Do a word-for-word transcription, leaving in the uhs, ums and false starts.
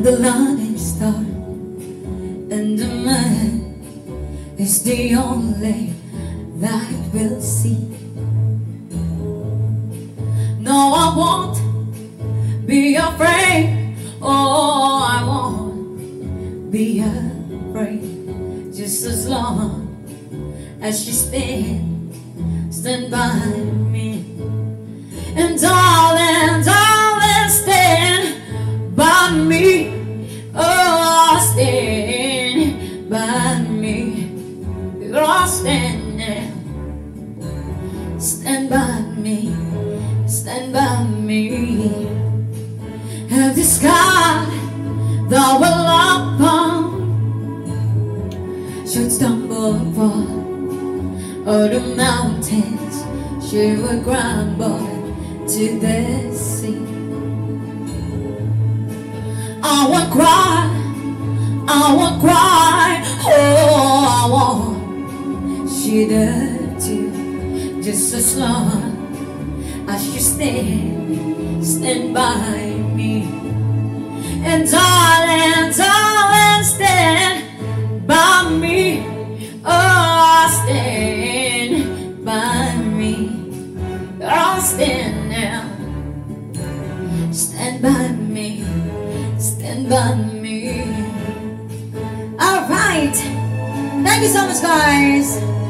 the line is dark and the man is the only that will see. No, I won't be afraid. Oh, I won't be afraid. Just as long as you stand, stand by me. And darling, darling, stand by me. Oh, stand by me. Oh, stand now. Stand by me. Stand by me. Have the sky that will upon should stumble and fall, or the mountains she will crumble to the sea. I won't cry, I won't cry, oh, I won't shed a tear. Just as long as you stand, stand by me. And darling, darling, stand by me. Oh, stand by me. Oh, stand now. Stand by me. Stand by me. Alright. Thank you so much, guys.